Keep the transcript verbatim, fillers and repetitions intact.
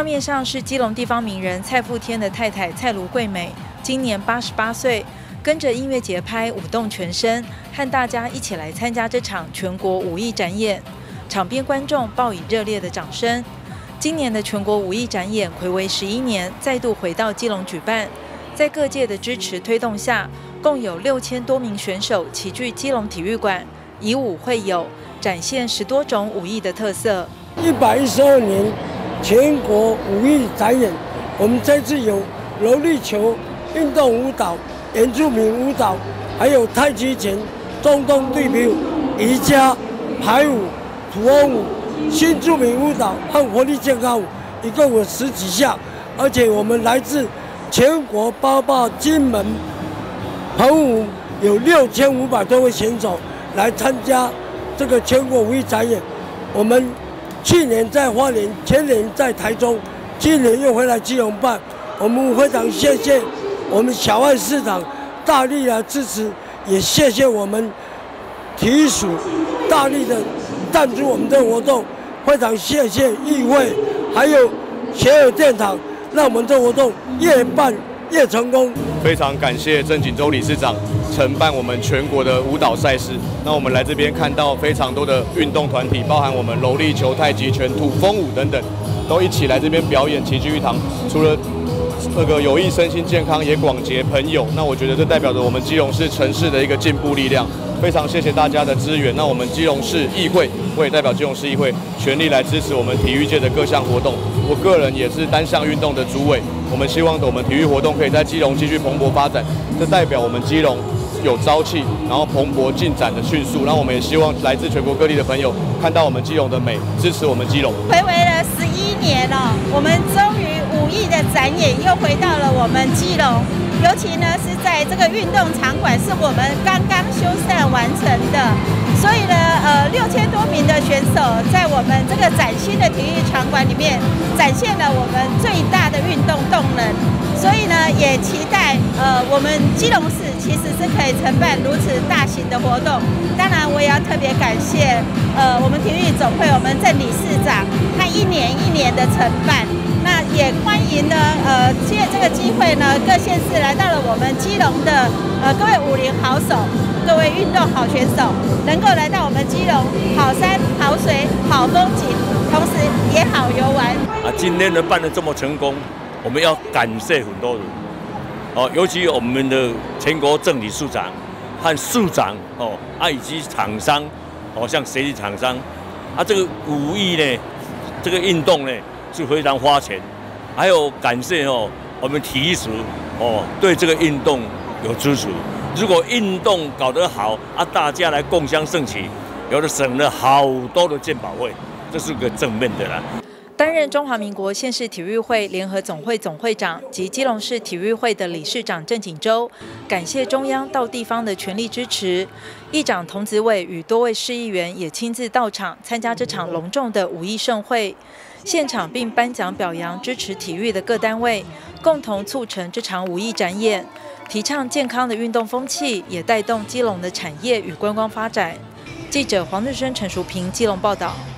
画面上是基隆地方名人蔡富天的太太蔡卢桂美，今年八十八岁，跟着音乐节拍舞动全身，和大家一起来参加这场全国武艺展演。场边观众报以热烈的掌声。今年的全国武艺展演睽违十一年，再度回到基隆举办。在各界的支持推动下，共有六千多名选手齐聚基隆体育馆，以武会友，展现十多种武艺的特色。 一百一十二年全国武艺展演，我们这次有柔力球、运动舞蹈、原住民舞蹈，还有太极拳、中东对比舞、瑜伽、排舞、土欧舞、新住民舞蹈和活力健康舞，一共有十几项，而且我们来自全国包括金门、澎湖有六千五百多位选手来参加这个全国武艺展演。我们去年在花莲，前年在台中，今年又回来基隆办。我们非常谢谢我们小万市长大力的支持，也谢谢我们体育署大力的赞助我们的活动。非常谢谢议会还有协和电厂，让我们这活动越办越成功。 非常感谢郑锦州理事长承办我们全国的舞蹈赛事。那我们来这边看到非常多的运动团体，包含我们柔力球、太极拳、土风舞等等，都一起来这边表演，齐聚一堂。除了那个有益身心健康，也广结朋友。那我觉得这代表着我们基隆市城市的一个进步力量。非常谢谢大家的支援。那我们基隆市议会，我也代表基隆市议会，全力来支持我们体育界的各项活动。我个人也是单项运动的主委。我们希望我们体育活动可以在基隆继续蓬勃发展。这代表我们基隆有朝气，然后蓬勃进展的迅速。那我们也希望来自全国各地的朋友看到我们基隆的美，支持我们基隆。 睽违了十一年了，我们终于武艺的展演又回到了我们基隆。尤其呢是在这个运动场馆，是我们刚刚修缮完成的，所以呢，呃，六千多名的选手在我们这个崭新的体育场馆里面展现了我们最大的运动动能。所以呢，也期待呃我们基隆市其实是可以承办如此大型的活动。当然，我也要特别感谢呃我们体育总会我们郑理事长，他一年一年的承办。那也欢迎呢，呃，借这个机会呢，各县市来到了我们基隆的呃各位武林好手，各位运动好选手，能够来到我们基隆，好山好水好风景，同时也好游玩。 啊，今天呢办得这么成功，我们要感谢很多人，哦，尤其我们的全国郑理事长和市长哦，啊以及厂商，哦像协力厂商，啊这个武艺呢，这个运动呢。是非常花钱，还有感谢哦，我们体育署哦对这个运动有支持。如果运动搞得好啊，大家来共襄盛举，有的省了好多的健保费，这是个正面的啦。 担任中华民国县市体育会联合总会总会长及基隆市体育会的理事长郑锦州，感谢中央到地方的全力支持。议长童子伟与多位市议员也亲自到场参加这场隆重的武艺盛会，现场并颁奖表扬支持体育的各单位，共同促成这场武艺展演，提倡健康的运动风气，也带动基隆的产业与观光发展。记者黄日升、陈淑平基隆报道。